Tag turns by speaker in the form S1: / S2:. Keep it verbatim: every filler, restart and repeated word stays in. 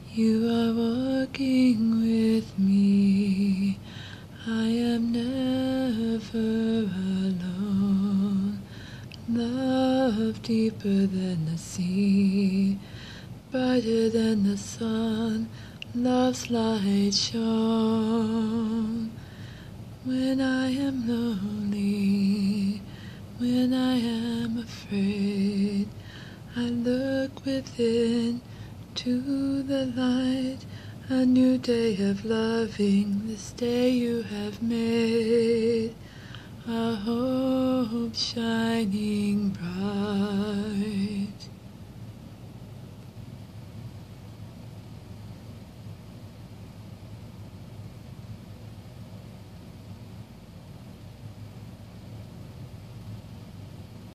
S1: You are walking with me. I am never alone. Love deeper than the sea, brighter than the sun, love's light shone. When I am lonely, when I am afraid, I look within to the light, a new day of loving, this day you have made, a hope shining bright.